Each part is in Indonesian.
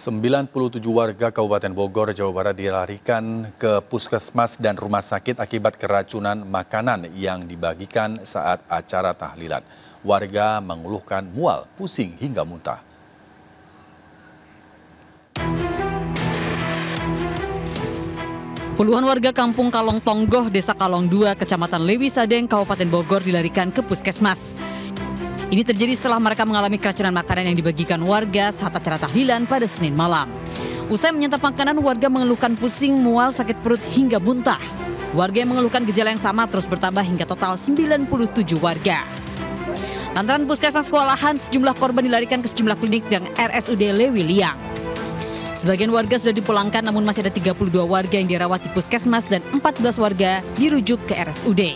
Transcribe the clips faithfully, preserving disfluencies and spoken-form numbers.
sembilan puluh tujuh warga Kabupaten Bogor, Jawa Barat dilarikan ke puskesmas dan rumah sakit akibat keracunan makanan yang dibagikan saat acara tahlilan. Warga mengeluhkan mual, pusing hingga muntah. Puluhan warga kampung Kalong Tonggoh, Desa Kalong dua, Kecamatan Lewi Sadeng, Kabupaten Bogor dilarikan ke puskesmas. Ini terjadi setelah mereka mengalami keracunan makanan yang dibagikan warga saat acara tahlilan pada Senin malam. Usai menyantap makanan, warga mengeluhkan pusing, mual, sakit perut hingga muntah. Warga yang mengeluhkan gejala yang sama terus bertambah hingga total sembilan puluh tujuh warga. Lantaran puskesmas kewalahan, sejumlah korban dilarikan ke sejumlah klinik dan R S U D Lewi Liang. Sebagian warga sudah dipulangkan, namun masih ada tiga puluh dua warga yang dirawat di puskesmas dan empat belas warga dirujuk ke R S U D.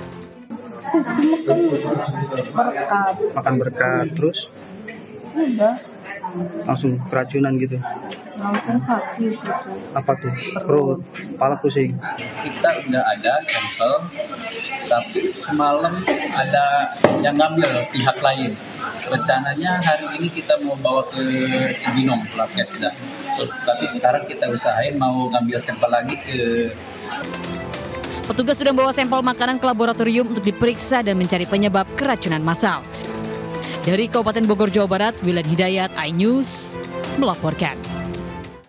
Berkat. Makan berkat terus? Udah. Langsung keracunan gitu? Langsung sakit gitu. Apa tuh? Perut, kepala pusing? Kita udah ada sampel, tapi semalam ada yang ngambil pihak lain. Rencananya hari ini kita mau bawa ke Cibinong, Labkesda. Tapi sekarang kita usahain mau ngambil sampel lagi ke... Petugas sudah membawa sampel makanan ke laboratorium untuk diperiksa dan mencari penyebab keracunan massal. Dari Kabupaten Bogor, Jawa Barat, Wilan Hidayat, iNews melaporkan.